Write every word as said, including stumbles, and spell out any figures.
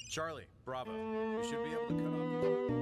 Charlie, Bravo. You should be able to cut off.